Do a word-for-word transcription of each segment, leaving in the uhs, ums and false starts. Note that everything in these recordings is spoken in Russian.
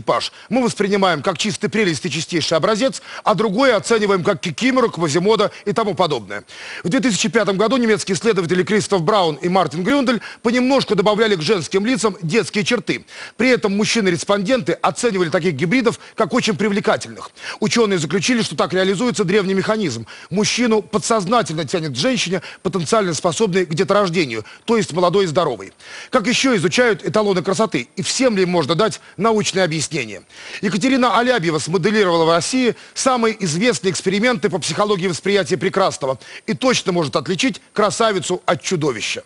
типаж мы воспринимаем как чистый прелесть и чистейший образец, а другое оцениваем как Кикимору, Квазимода и тому подобное. В две тысячи пятом году немецкие исследователи Кристоф Браун и Мартин Грюндель понемножку добавляли к женским лицам детские черты. При этом мужчины-респонденты оценивали таких гибридов как очень привлекательных. Ученые заключили, что так реализуется древний механизм. Мужчину подсознательно тянет к женщине, потенциально способной к деторождению, то есть молодой и здоровой. Как еще изучают эталоны красоты? И всем ли можно дать научное объяснение? Екатерина Алябьева смоделировала в России самые известные эксперименты по психологии восприятия прекрасного и точно может отличить красавицу от чудовища.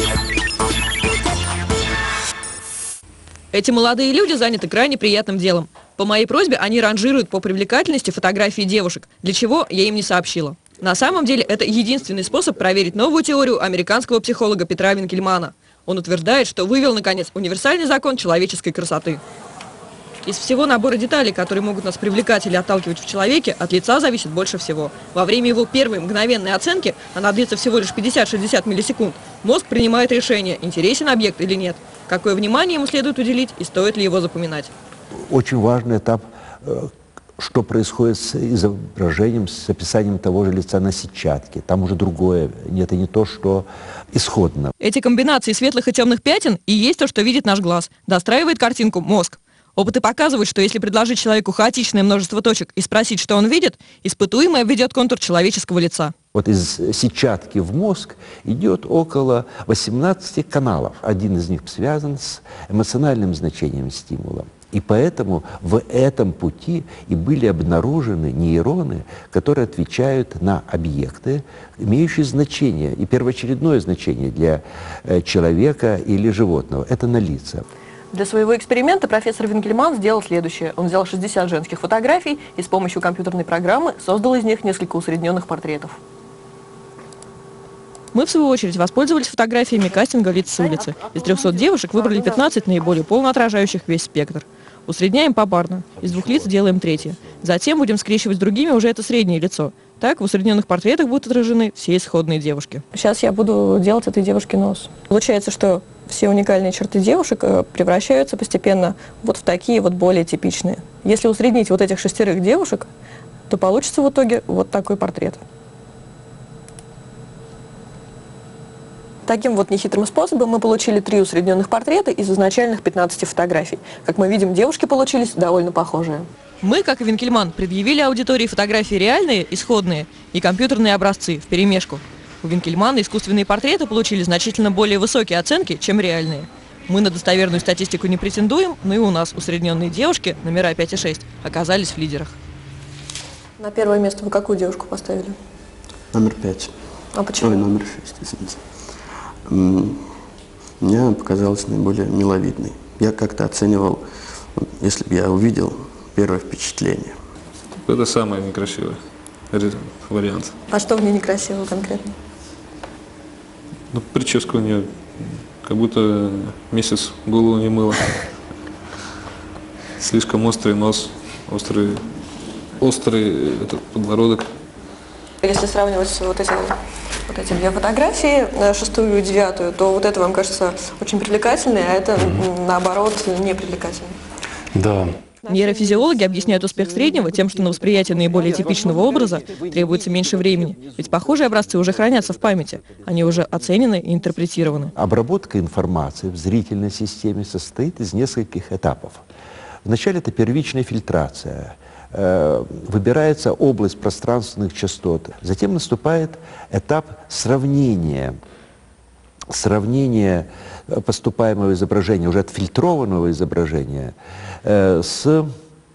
Эти молодые люди заняты крайне приятным делом. По моей просьбе они ранжируют по привлекательности фотографии девушек, для чего я им не сообщила. На самом деле это единственный способ проверить новую теорию американского психолога Петра Винкельмана. Он утверждает, что вывел, наконец, универсальный закон человеческой красоты. Из всего набора деталей, которые могут нас привлекать или отталкивать в человеке, от лица зависит больше всего. Во время его первой мгновенной оценки, она длится всего лишь пятьдесят-шестьдесят миллисекунд, мозг принимает решение, интересен объект или нет, какое внимание ему следует уделить и стоит ли его запоминать. Очень важный этап, что происходит с изображением, с описанием того же лица на сетчатке. Там уже другое, это не то, что исходно. Эти комбинации светлых и темных пятен и есть то, что видит наш глаз. Достраивает картинку мозг. Опыты показывают, что если предложить человеку хаотичное множество точек и спросить, что он видит, испытуемый обведет контур человеческого лица. Вот из сетчатки в мозг идет около восемнадцати каналов. Один из них связан с эмоциональным значением стимула. И поэтому в этом пути и были обнаружены нейроны, которые отвечают на объекты, имеющие значение, и первоочередное значение для человека или животного. Это на лица. Для своего эксперимента профессор Винкельман сделал следующее. Он взял шестьдесят женских фотографий и с помощью компьютерной программы создал из них несколько усредненных портретов. Мы, в свою очередь, воспользовались фотографиями кастинга лиц с улицы. Из трёхсот девушек выбрали пятнадцать наиболее полно отражающих весь спектр. Усредняем попарно. Из двух лиц делаем третье. Затем будем скрещивать с другими уже это среднее лицо. Так в усредненных портретах будут отражены все исходные девушки. Сейчас я буду делать этой девушке нос. Получается, что все уникальные черты девушек превращаются постепенно вот в такие вот более типичные. Если усреднить вот этих шестерых девушек, то получится в итоге вот такой портрет. Таким вот нехитрым способом мы получили три усредненных портрета из изначальных пятнадцати фотографий. Как мы видим, девушки получились довольно похожие. Мы, как и Винкельман, предъявили аудитории фотографии реальные, исходные и компьютерные образцы вперемешку. У Винкельмана искусственные портреты получили значительно более высокие оценки, чем реальные. Мы на достоверную статистику не претендуем, но и у нас усредненные девушки, номера пять и шесть, оказались в лидерах. На первое место вы какую девушку поставили? Номер пять. А почему? Ой, номер шесть, извините. Мне показалось наиболее миловидной. Я как-то оценивал, если бы я увидел первое впечатление. Это самый некрасивый вариант. А что в ней некрасиво конкретно? Ну, прическа у нее, как будто месяц голову не мыла. Слишком острый нос, острый, острый этот подбородок. Если сравнивать вот эти, вот эти две фотографии, шестую и девятую, то вот это вам кажется очень привлекательной, а это, наоборот, не привлекательной. Да. Нейрофизиологи объясняют успех среднего тем, что на восприятие наиболее типичного образа требуется меньше времени. Ведь похожие образцы уже хранятся в памяти. Они уже оценены и интерпретированы. Обработка информации в зрительной системе состоит из нескольких этапов. Вначале это первичная фильтрация. Выбирается область пространственных частот. Затем наступает этап сравнения. Сравнение поступаемого изображения, уже отфильтрованного изображения, э, с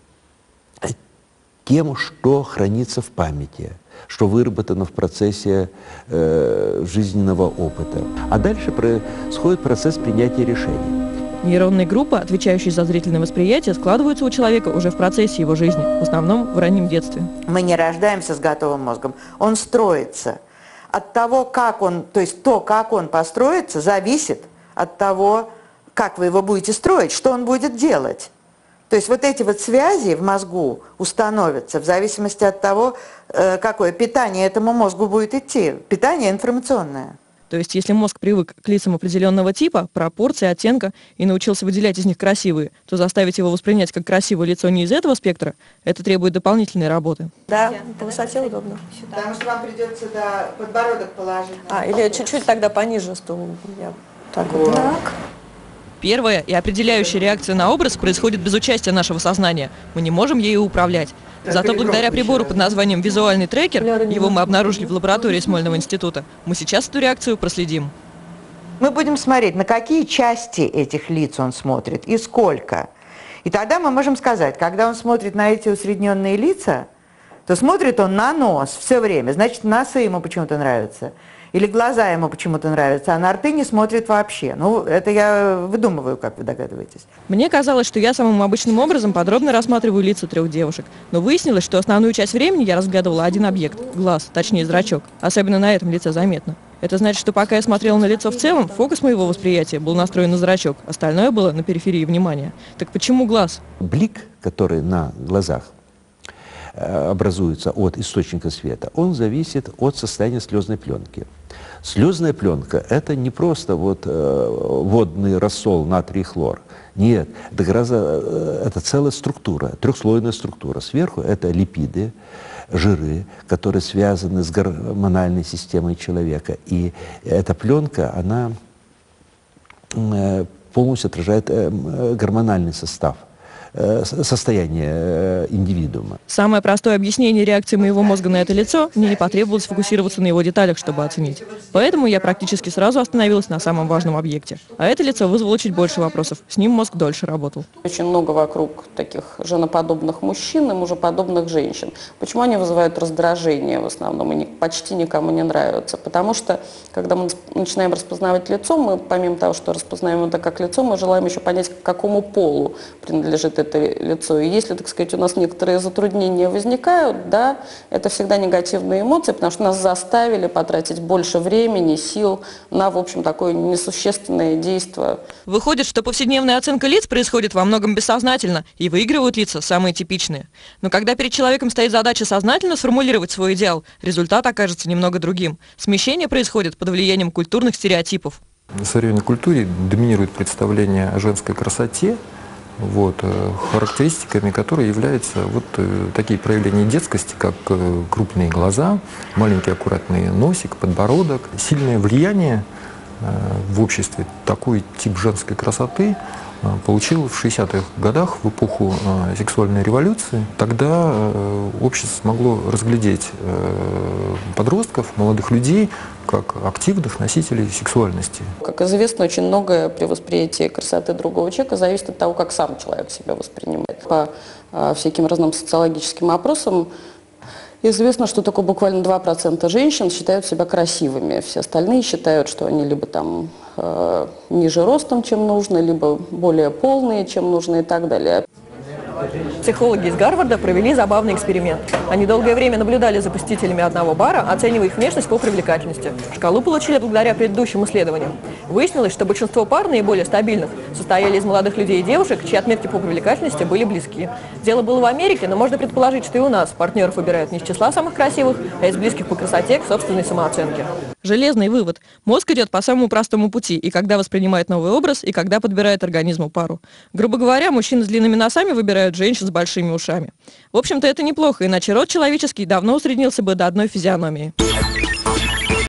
тем, что хранится в памяти, что выработано в процессе э, жизненного опыта. А дальше происходит процесс принятия решений. Нейронные группы, отвечающие за зрительное восприятие, складываются у человека уже в процессе его жизни, в основном в раннем детстве. Мы не рождаемся с готовым мозгом, он строится. От того, как он, то есть то, как он построится, зависит от того, как вы его будете строить, что он будет делать. То есть вот эти вот связи в мозгу установятся в зависимости от того, какое питание этому мозгу будет идти. Питание информационное. То есть, если мозг привык к лицам определенного типа, пропорции, оттенка и научился выделять из них красивые, то заставить его воспринять как красивое лицо не из этого спектра, это требует дополнительной работы. Да, по высоте удобно. Потому что вам придется, да, подбородок положить. А, или чуть-чуть тогда пониже стул. Я так вот. Так. Первая и определяющая реакция на образ происходит без участия нашего сознания. Мы не можем ею управлять. Зато благодаря прибору под названием «Визуальный трекер», его мы обнаружили в лаборатории Смольного института, мы сейчас эту реакцию проследим. Мы будем смотреть, на какие части этих лиц он смотрит и сколько. И тогда мы можем сказать, когда он смотрит на эти усредненные лица, то смотрит он на нос все время. Значит, носы ему почему-то нравятся. Или глаза ему почему-то нравятся, а на рты не смотрит вообще. Ну, это я выдумываю, как вы догадываетесь. Мне казалось, что я самым обычным образом подробно рассматриваю лица трех девушек. Но выяснилось, что основную часть времени я разглядывала один объект – глаз, точнее зрачок. Особенно на этом лице заметно. Это значит, что пока я смотрела на лицо в целом, фокус моего восприятия был настроен на зрачок, остальное было на периферии внимания. Так почему глаз? Блик, который на глазах образуется от источника света, он зависит от состояния слезной пленки. Слезная пленка – это не просто вот, э, водный рассол натрий и хлор. Нет, это, гораздо, э, это целая структура, трехслойная структура. Сверху это липиды, жиры, которые связаны с гормональной системой человека. И эта пленка, она э, полностью отражает э, гормональный состав, состояние индивидуума. Самое простое объяснение реакции моего мозга на это лицо, мне не потребовалось фокусироваться на его деталях, чтобы оценить. Поэтому я практически сразу остановилась на самом важном объекте. А это лицо вызвало чуть больше вопросов. С ним мозг дольше работал. Очень много вокруг таких женоподобных мужчин и мужеподобных женщин. Почему они вызывают раздражение в основном и почти никому не нравятся? Потому что, когда мы начинаем распознавать лицо, мы помимо того, что распознаем это как лицо, мы желаем еще понять, к какому полу принадлежит это лицо. И если, так сказать, у нас некоторые затруднения возникают, да, это всегда негативные эмоции, потому что нас заставили потратить больше времени, сил на, в общем, такое несущественное действие. Выходит, что повседневная оценка лиц происходит во многом бессознательно, и выигрывают лица самые типичные. Но когда перед человеком стоит задача сознательно сформулировать свой идеал, результат окажется немного другим. Смещение происходит под влиянием культурных стереотипов. В современной культуре доминирует представление о женской красоте, вот, характеристиками которые являются вот такие проявления детскости, как крупные глаза, маленький аккуратный носик, подбородок. Сильное влияние в обществе такой тип женской красоты получил в шестидесятых годах, в эпоху сексуальной революции. Тогда общество смогло разглядеть подростков, молодых людей, как активных носителей сексуальности. Как известно, очень многое при восприятии красоты другого человека зависит от того, как сам человек себя воспринимает. По а, всяким разным социологическим опросам известно, что только буквально два процента женщин считают себя красивыми. Все остальные считают, что они либо там э, ниже ростом, чем нужно, либо более полные, чем нужно и так далее. Психологи из Гарварда провели забавный эксперимент. Они долгое время наблюдали за посетителями одного бара, оценивая их внешность по привлекательности. Шкалу получили благодаря предыдущим исследованиям. Выяснилось, что большинство пар, наиболее стабильных, состояли из молодых людей и девушек, чьи отметки по привлекательности были близки. Дело было в Америке, но можно предположить, что и у нас партнеров выбирают не из числа самых красивых, а из близких по красоте к собственной самооценке. Железный вывод. Мозг идет по самому простому пути, и когда воспринимает новый образ, и когда подбирает организму пару. Грубо говоря, мужчины с длинными носами выбирают женщин с большими ушами. В общем-то, это неплохо, иначе род человеческий давно усреднился бы до одной физиономии.